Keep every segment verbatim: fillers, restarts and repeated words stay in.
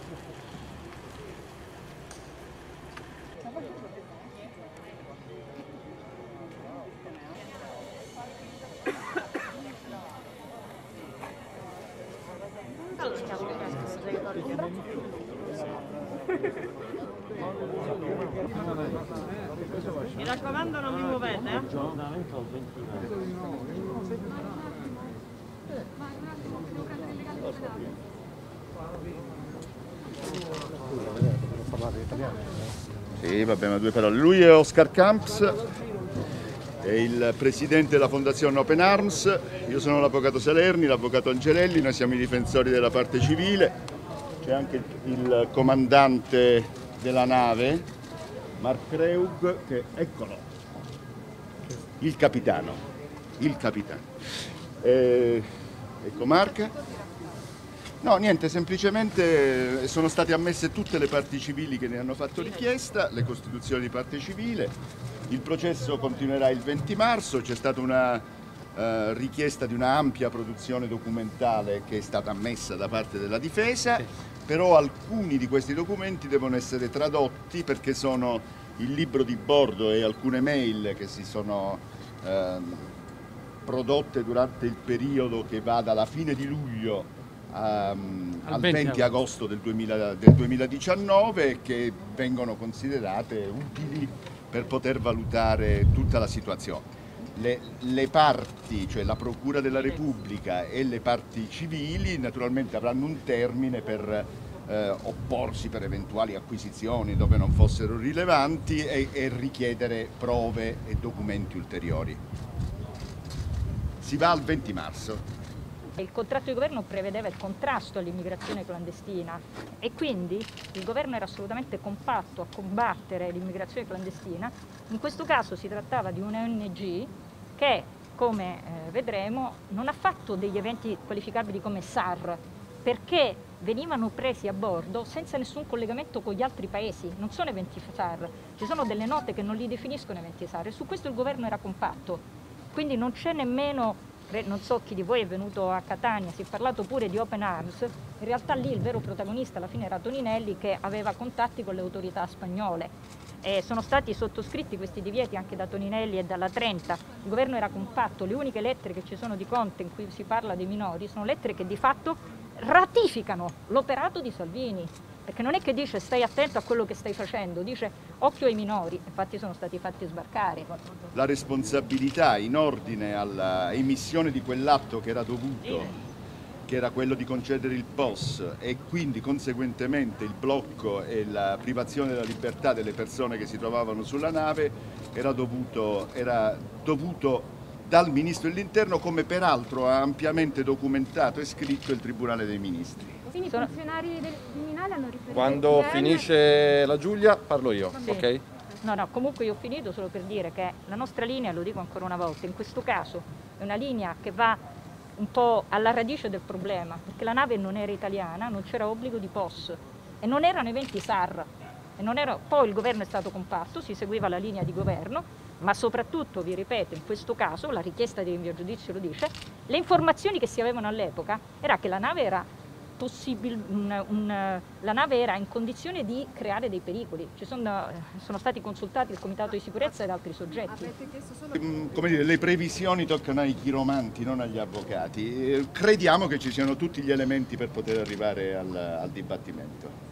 Mi raccomando, non vi muovete, eh? Sì, va bene, due parole. Lui è Oscar Camps, è il presidente della Fondazione Open Arms, io sono l'avvocato Salerni, l'avvocato Angelelli, noi siamo i difensori della parte civile. C'è anche il comandante della nave, Mark Kreug, che eccolo, il capitano, il capitano. Eh, ecco Mark. No, niente, semplicemente sono state ammesse tutte le parti civili che ne hanno fatto richiesta, le costituzioni di parte civile. Il processo continuerà il venti marzo, c'è stata una uh, richiesta di una ampia produzione documentale che è stata ammessa da parte della difesa, sì. Però alcuni di questi documenti devono essere tradotti perché sono il libro di bordo e alcune mail che si sono uh, prodotte durante il periodo che va dalla fine di luglio Um, al venti agosto del, duemila, del duemiladiciannove, che vengono considerate utili per poter valutare tutta la situazione. Le, le parti, cioè la Procura della Repubblica e le parti civili, naturalmente avranno un termine per eh, opporsi per eventuali acquisizioni dove non fossero rilevanti e, e richiedere prove e documenti ulteriori. Si va al venti marzo. Il contratto di governo prevedeva il contrasto all'immigrazione clandestina e quindi il governo era assolutamente compatto a combattere l'immigrazione clandestina. In questo caso si trattava di una O N G che, come eh, vedremo, non ha fatto degli eventi qualificabili come S A R, perché venivano presi a bordo senza nessun collegamento con gli altri paesi. Non sono eventi S A R, ci sono delle note che non li definiscono eventi S A R e su questo il governo era compatto. Quindi non c'è nemmeno... Non so chi di voi è venuto a Catania, si è parlato pure di Open Arms, in realtà lì il vero protagonista alla fine era Toninelli, che aveva contatti con le autorità spagnole. E sono stati sottoscritti questi divieti anche da Toninelli e dalla Trenta, il governo era compatto, le uniche lettere che ci sono di Conte in cui si parla dei minori sono lettere che di fatto ratificano l'operato di Salvini. Perché non è che dice stai attento a quello che stai facendo, dice occhio ai minori, infatti sono stati fatti sbarcare. La responsabilità in ordine all'emissione di quell'atto che era dovuto, che era quello di concedere il P O S e quindi conseguentemente il blocco e la privazione della libertà delle persone che si trovavano sulla nave, era dovuto, era dovuto dal Ministro dell'Interno, come peraltro ha ampiamente documentato e scritto il Tribunale dei Ministri. Quindi i funzionari del Viminale hanno riferito... Quando finisce la Giulia parlo io, sì. Ok? No, no, comunque io ho finito solo per dire che la nostra linea, lo dico ancora una volta, in questo caso è una linea che va un po' alla radice del problema, perché la nave non era italiana, non c'era obbligo di P O S e non erano eventi S A R. E non era... Poi il governo è stato compatto, si seguiva la linea di governo, ma soprattutto, vi ripeto, in questo caso, la richiesta di rinvio a giudizio lo dice, le informazioni che si avevano all'epoca era che la nave era possibile, un, un, la nave era in condizione di creare dei pericoli. Ci sono, sono stati consultati il Comitato di Sicurezza ed altri soggetti. Come dire, le previsioni toccano ai chiromanti, non agli avvocati. Crediamo che ci siano tutti gli elementi per poter arrivare al, al dibattimento.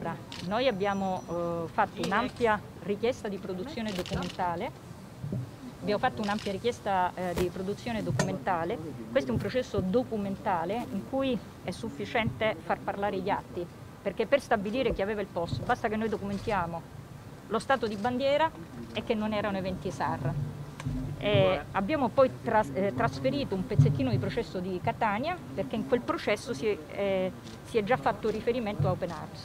Noi abbiamo eh, fatto un'ampia richiesta di produzione documentale. Abbiamo fatto un'ampia richiesta eh, di produzione documentale, questo è un processo documentale in cui è sufficiente far parlare gli atti, perché per stabilire chi aveva il P O S basta che noi documentiamo lo stato di bandiera e che non erano eventi S A R. E abbiamo poi tras eh, trasferito un pezzettino di processo di Catania perché in quel processo si è, eh, si è già fatto riferimento a Open Arms.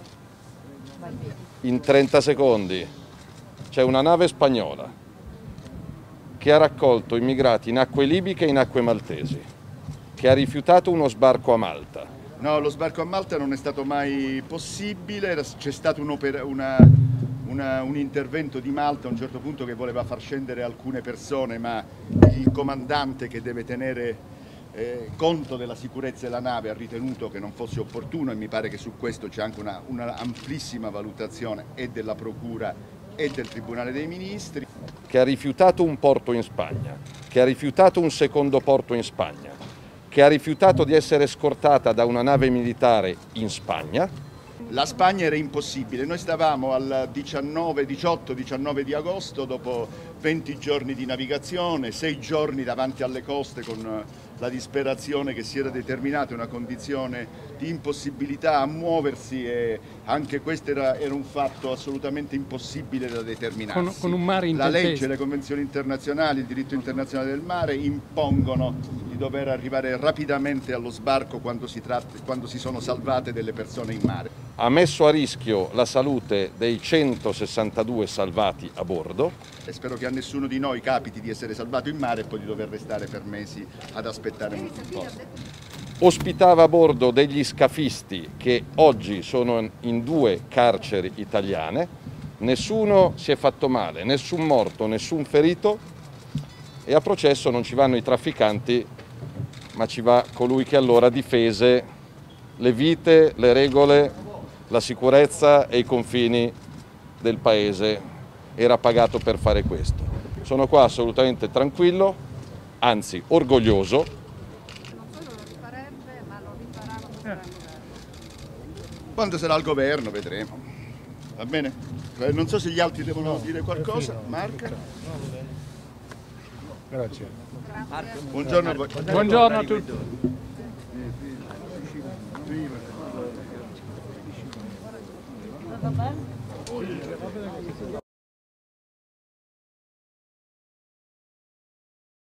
Vai. In trenta secondi c'è una nave spagnola che ha raccolto immigrati in acque libiche e in acque maltesi, che ha rifiutato uno sbarco a Malta. No, lo sbarco a Malta non è stato mai possibile, c'è stato un, una, una, un intervento di Malta a un certo punto che voleva far scendere alcune persone, ma il comandante che deve tenere eh, conto della sicurezza della nave ha ritenuto che non fosse opportuno, e mi pare che su questo c'è anche una, una amplissima valutazione e della Procura e del Tribunale dei Ministri. Che ha rifiutato un porto in Spagna, che ha rifiutato un secondo porto in Spagna, che ha rifiutato di essere scortata da una nave militare in Spagna. La Spagna era impossibile, noi stavamo al diciannove, diciotto diciannove di agosto, dopo venti giorni di navigazione, sei giorni davanti alle coste con la disperazione che si era determinata, una condizione di impossibilità a muoversi, e anche questo era, era un fatto assolutamente impossibile da determinarsi. Con, con un mare in La tempesta. legge, le convenzioni internazionali, il diritto internazionale del mare impongono di dover arrivare rapidamente allo sbarco quando si, tratta, quando si sono salvate delle persone in mare. Ha messo a rischio la salute dei centosessantadue salvati a bordo. E spero che a nessuno di noi capiti di essere salvato in mare e poi di dover restare per mesi ad aspettare un posto. Ospitava a bordo degli scafisti che oggi sono in due carceri italiane. Nessuno si è fatto male, nessun morto, nessun ferito, e a processo non ci vanno i trafficanti, ma ci va colui che allora difese le vite, le regole, la sicurezza e i confini del paese. Era pagato per fare questo. Sono qua assolutamente tranquillo, anzi orgoglioso. Non solo lo rifarebbe, ma lo rifarà quando sarà al governo. Quando sarà al governo vedremo. Va bene? Eh, Non so se gli altri devono dire qualcosa. Marca? Grazie. Buongiorno a voi. Buongiorno a tutti. Va bene?